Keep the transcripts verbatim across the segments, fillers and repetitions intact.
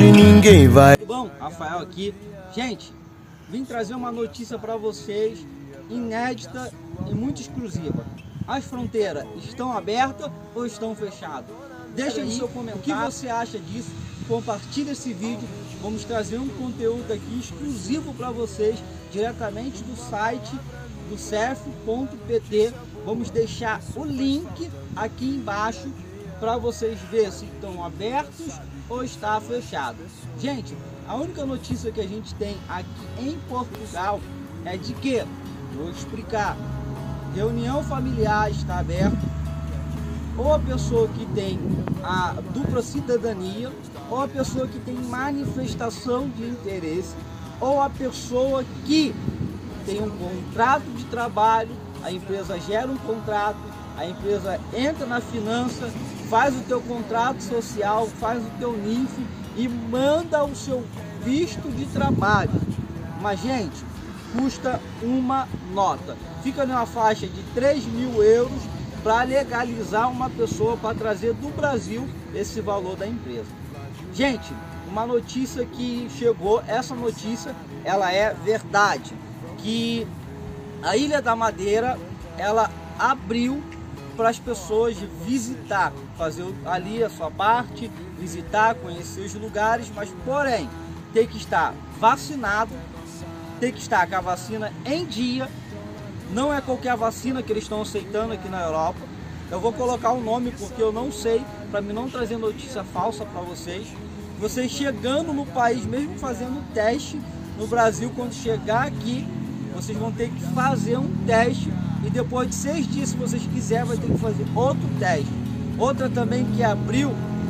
hoje ninguém vai. Tudo bom? Rafael aqui. Gente, vim trazer uma notícia para vocês, inédita e muito exclusiva. As fronteiras estão abertas ou estão fechadas? Deixa aí seu comentário. O que você acha disso? Compartilhe esse vídeo. Vamos trazer um conteúdo aqui exclusivo para vocês, diretamente do site do cerf ponto pt. Vamos deixar o link aqui embaixo para vocês verem se estão abertos ou está fechado. Gente, a única notícia que a gente tem aqui em Portugal é de que, vou explicar, reunião familiar está aberta, ou a pessoa que tem a dupla cidadania, ou a pessoa que tem manifestação de interesse, ou a pessoa que tem um contrato de trabalho, a empresa gera um contrato, a empresa entra na finança, faz o teu contrato social, faz o teu N I F e manda o seu visto de trabalho. Mas, gente, custa uma nota. Fica numa faixa de três mil euros para legalizar uma pessoa, para trazer do Brasil esse valor da empresa. Gente, uma notícia que chegou, essa notícia, ela é verdade, que a Ilha da Madeira, ela abriu para as pessoas visitar, fazer ali a sua parte, visitar, conhecer os lugares, mas porém tem que estar vacinado, tem que estar com a vacina em dia. Não é qualquer vacina que eles estão aceitando aqui na Europa. Eu vou colocar o nome porque eu não sei, para mim não trazer notícia falsa para vocês. Vocês chegando no país, mesmo fazendo teste no Brasil, quando chegar aqui, vocês vão ter que fazer um teste. E depois de seis dias, se vocês quiserem, vai ter que fazer outro teste. Outra também que abriu,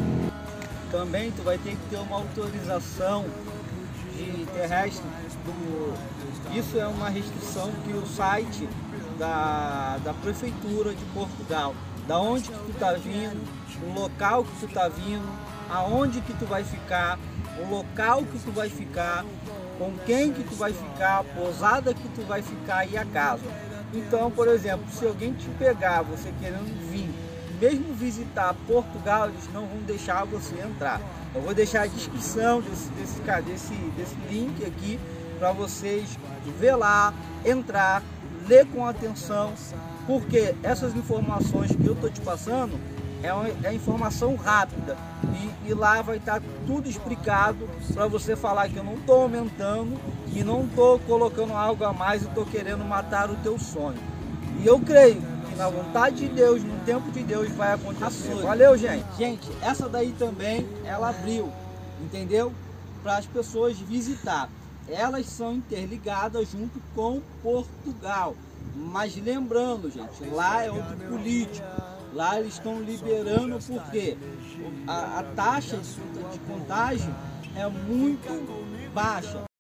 também tu vai ter que ter uma autorização de terrestre. Do... Isso é uma restrição que o site da, da Prefeitura de Portugal, da onde que tu tá vindo, o local que tu tá vindo, aonde que tu vai ficar, o local que tu vai ficar, com quem que tu vai ficar, a pousada que tu vai ficar e a casa. Então, por exemplo, se alguém te pegar, você querendo vir, mesmo visitar Portugal, eles não vão deixar você entrar. Eu vou deixar a descrição desse, desse, desse, desse link aqui para vocês ver lá, entrar, ler com atenção, porque essas informações que eu estou te passando é, uma, é informação rápida e, e lá vai estar tudo explicado para você falar que eu não estou aumentando e não estou colocando algo a mais e estou querendo matar o teu sonho. E eu creio que na vontade de Deus, no tempo de Deus vai acontecer. Valeu, gente! Gente, essa daí também, ela abriu, entendeu? Para as pessoas visitar. Elas são interligadas junto com Portugal. Mas lembrando, gente, lá é outro político. Lá eles estão liberando porque a, a taxa de, de contágio é muito baixa.